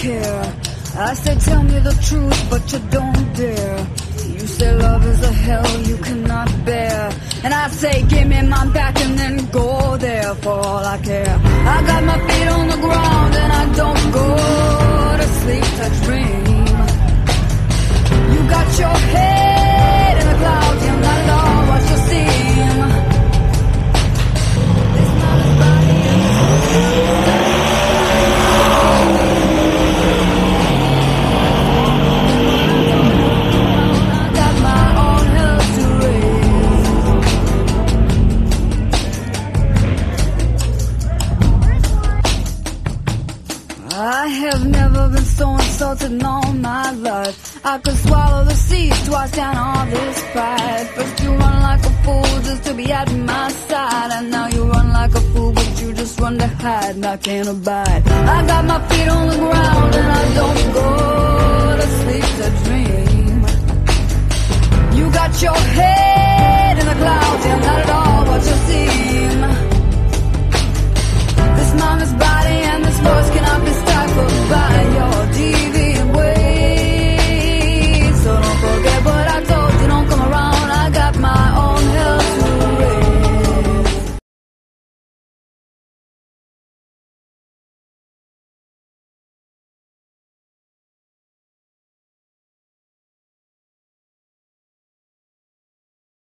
care. I say tell me the truth, but you don't dare. You say love is a hell you cannot bear, and I say give me my back and then go there for all I care. I got my feet on the ground and I don't go to sleep to dream. You got your head in the clouds, you're not at all what you seem. This man is body and I got my own hell to raise. I have never been so insulted in all my life. I could swallow the seas twice down all this pride. First you run like a fool just to be at my side, and now you run like a fool but you just run to hide, and I can't abide. I got my feet on the ground and I don't go to sleep to dream. You got your head in the clouds, you're not at all what you seem.